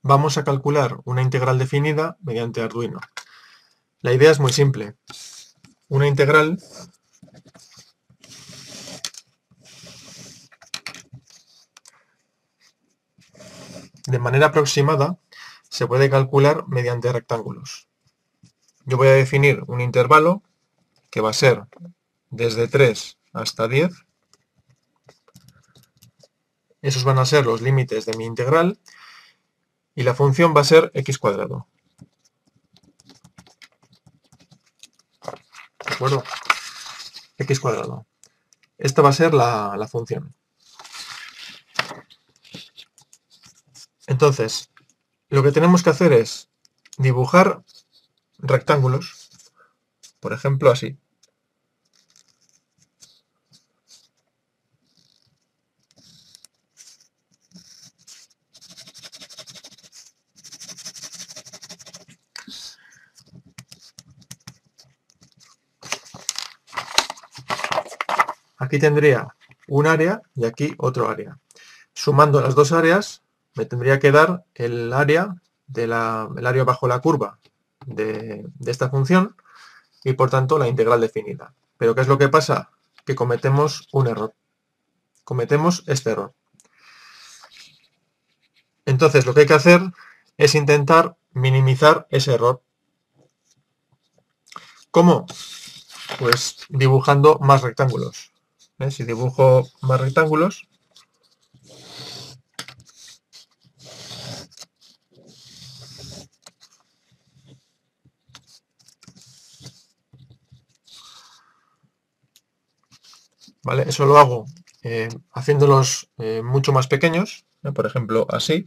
vamos a calcular una integral definida mediante Arduino. La idea es muy simple. Una integral de manera aproximada se puede calcular mediante rectángulos. Yo voy a definir un intervalo que va a ser desde 3 hasta 10. Esos van a ser los límites de mi integral y la función va a ser x cuadrado. ¿De acuerdo? X cuadrado. Esta va a ser la función. Entonces, lo que tenemos que hacer es dibujar rectángulos, por ejemplo así. Aquí tendría un área y aquí otro área. Sumando las dos áreas me tendría que dar el área, el área bajo la curva de esta función y por tanto la integral definida. Pero ¿qué es lo que pasa? Que cometemos un error. Cometemos este error. Entonces lo que hay que hacer es intentar minimizar ese error. ¿Cómo? Pues dibujando más rectángulos. Si dibujo más rectángulos, ¿vale? Eso lo hago haciéndolos mucho más pequeños, por ejemplo así.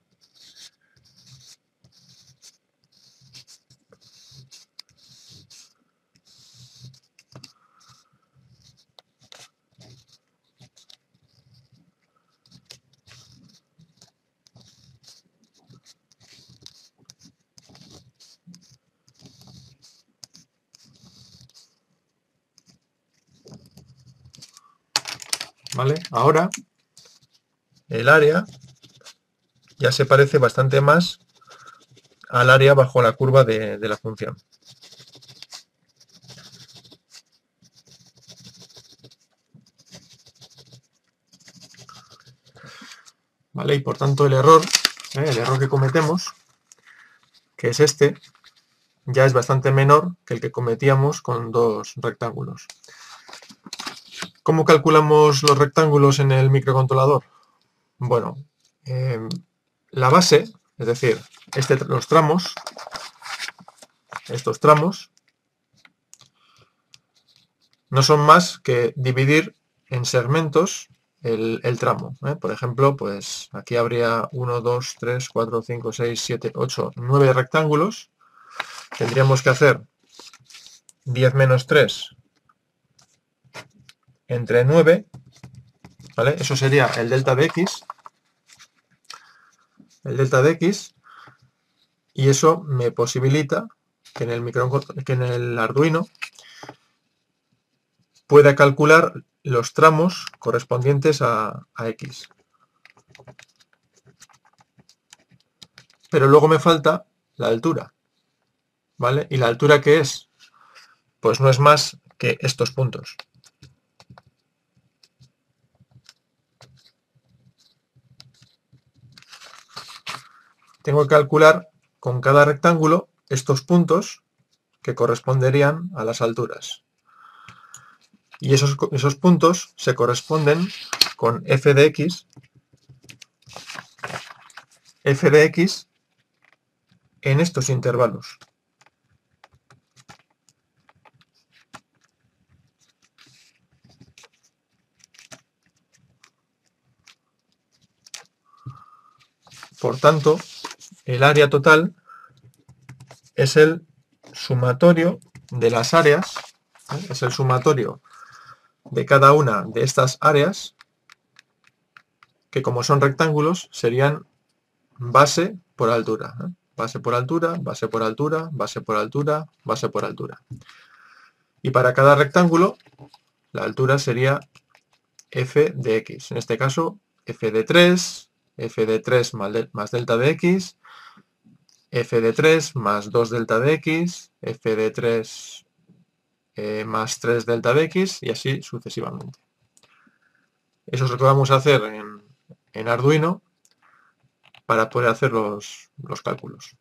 ¿Vale? Ahora el área ya se parece bastante más al área bajo la curva de la función. ¿Vale? Y por tanto el error que cometemos, que es este, ya es bastante menor que el que cometíamos con dos rectángulos. ¿Cómo calculamos los rectángulos en el microcontrolador? Bueno, la base, es decir, los tramos, estos tramos, no son más que dividir en segmentos el tramo. Por ejemplo, pues aquí habría 1, 2, 3, 4, 5, 6, 7, 8, 9 rectángulos. Tendríamos que hacer 10 menos 3 entre 9, ¿vale? Eso sería el delta de x. El delta de x, y eso me posibilita que en el Arduino pueda calcular los tramos correspondientes a x. Pero luego me falta la altura, ¿vale? ¿Y la altura qué es? Pues no es más que estos puntos. Tengo que calcular con cada rectángulo estos puntos que corresponderían a las alturas. Y esos puntos se corresponden con f de x en estos intervalos. Por tanto, el área total es el sumatorio de las áreas, es el sumatorio de cada una de estas áreas, que como son rectángulos serían base por altura. Base por altura, base por altura, base por altura, base por altura. Y para cada rectángulo, la altura sería f de x. En este caso, f de 3, f de 3 más delta de x, f de 3 más 2 delta de x, f de 3 más 3 delta de x y así sucesivamente. Eso es lo que vamos a hacer en Arduino para poder hacer los cálculos.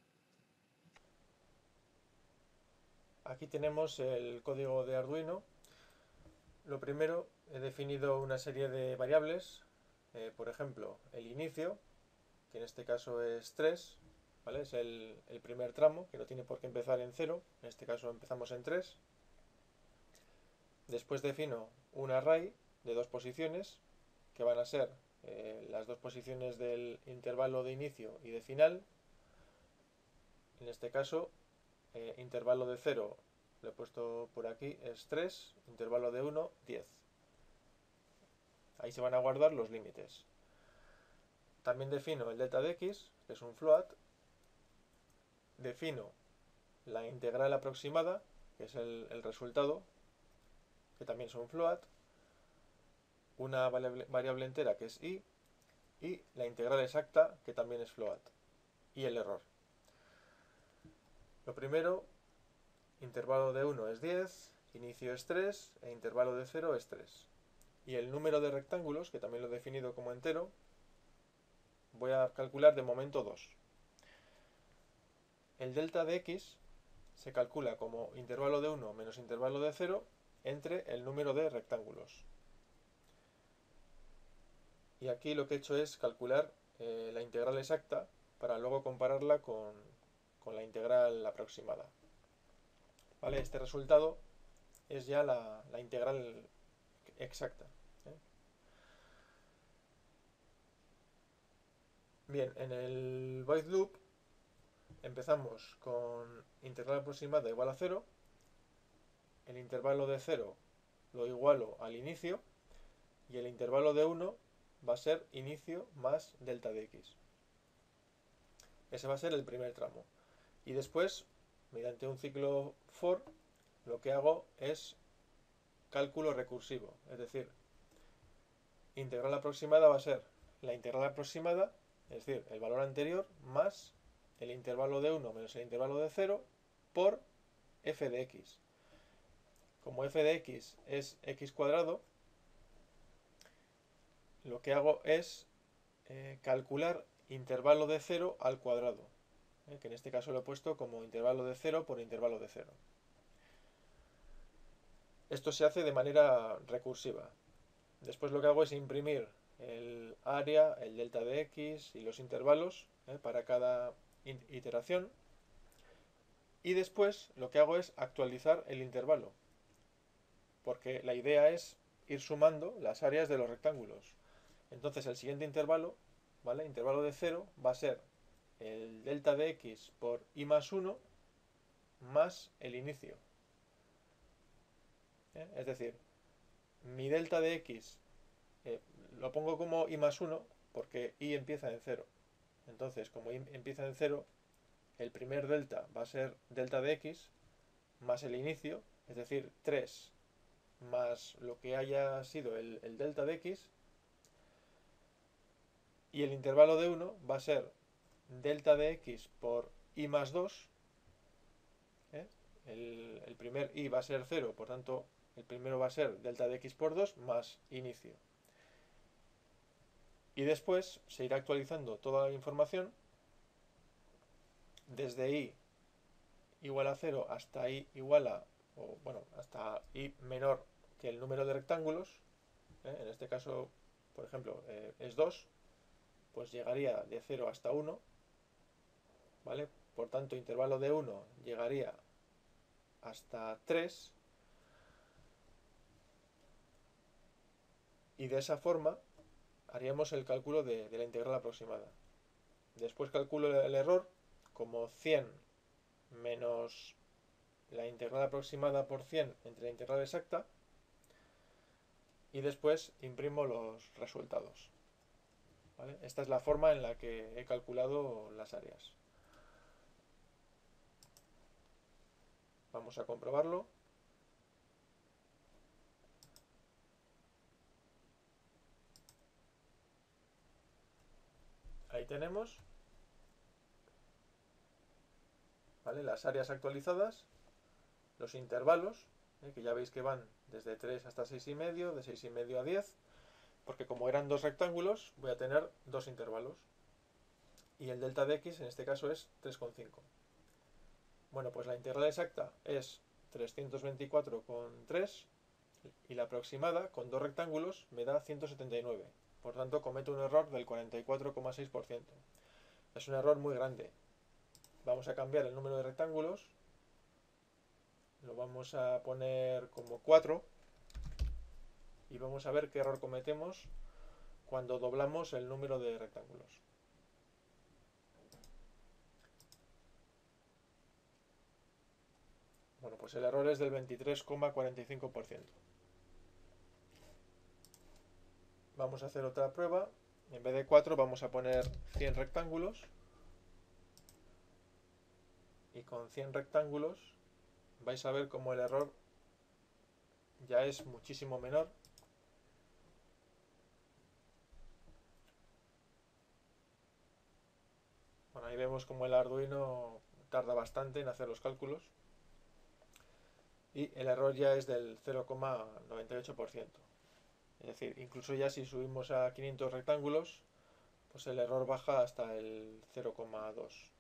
Aquí tenemos el código de Arduino. Lo primero, he definido una serie de variables, por ejemplo, el inicio, que en este caso es 3, ¿vale? Es el primer tramo, que no tiene por qué empezar en 0, en este caso empezamos en 3. Después defino un array de 2 posiciones, que van a ser las 2 posiciones del intervalo de inicio y de final. En este caso, intervalo de 0, lo he puesto por aquí, es 3, intervalo de 1, 10. Ahí se van a guardar los límites. También defino el delta de x, que es un float. Defino la integral aproximada, que es el resultado, que también es un float. Una variable entera, que es y la integral exacta, que también es float. Y el error. Lo primero, intervalo de 1 es 10, inicio es 3 e intervalo de 0 es 3. Y el número de rectángulos, que también lo he definido como entero, voy a calcular de momento 2. El delta de x se calcula como intervalo de 1 menos intervalo de 0 entre el número de rectángulos. Y aquí lo que he hecho es calcular la integral exacta para luego compararla con la integral aproximada. ¿Vale? Este resultado es ya la integral exacta. Bien, en el void loop empezamos con integral aproximada igual a 0. El intervalo de 0 lo igualo al inicio y el intervalo de 1 va a ser inicio más delta de x. Ese va a ser el primer tramo. Y después, mediante un ciclo for, lo que hago es cálculo recursivo. Es decir, integral aproximada va a ser la integral aproximada, es decir, el valor anterior, más el intervalo de 1 menos el intervalo de 0 por f de x. Como f de x es x cuadrado, lo que hago es calcular intervalo de 0 al cuadrado, que en este caso lo he puesto como intervalo de 0 por intervalo de 0. Esto se hace de manera recursiva. Después lo que hago es imprimir el área, el delta de x y los intervalos para cada iteración. Y después lo que hago es actualizar el intervalo, porque la idea es ir sumando las áreas de los rectángulos. Entonces el siguiente intervalo, ¿vale? Intervalo de 0, va a ser el delta de x por i más 1 más el inicio. Es decir, mi delta de x lo pongo como i más 1 porque i empieza en 0. Entonces, como i empieza en 0, el primer delta va a ser delta de x más el inicio, es decir, 3 más lo que haya sido el delta de x, y el intervalo de 1 va a ser delta de x por i más 2. El primer i va a ser 0, por tanto el primero va a ser delta de x por 2 más inicio. Y después se irá actualizando toda la información desde i igual a 0 hasta i igual a, o bueno, hasta i menor que el número de rectángulos. En este caso, por ejemplo, es 2, pues llegaría de 0 hasta 1, ¿vale? Por tanto, intervalo de 1 llegaría hasta 3, y de esa forma haríamos el cálculo de la integral aproximada. Después calculo el error como 100 menos la integral aproximada por 100 entre la integral exacta, y después imprimo los resultados. ¿Vale? Esta es la forma en la que he calculado las áreas. Vamos a comprobarlo. Ahí tenemos, ¿vale?, las áreas actualizadas, los intervalos, que ya veis que van desde 3 hasta 6,5, de 6,5 a 10, porque como eran dos rectángulos, voy a tener dos intervalos. Y el delta de x en este caso es 3,5. Bueno, pues la integral exacta es 324,3 y la aproximada con dos rectángulos me da 179. Por tanto, cometo un error del 44,6%. Es un error muy grande. Vamos a cambiar el número de rectángulos. Lo vamos a poner como 4. Y vamos a ver qué error cometemos cuando doblamos el número de rectángulos. Bueno, pues el error es del 23,45%. Vamos a hacer otra prueba. En vez de 4 vamos a poner 100 rectángulos. Y con 100 rectángulos vais a ver cómo el error ya es muchísimo menor. Bueno, ahí vemos como el Arduino tarda bastante en hacer los cálculos. Y el error ya es del 0,98%. Es decir, incluso ya si subimos a 500 rectángulos, pues el error baja hasta el 0,2%.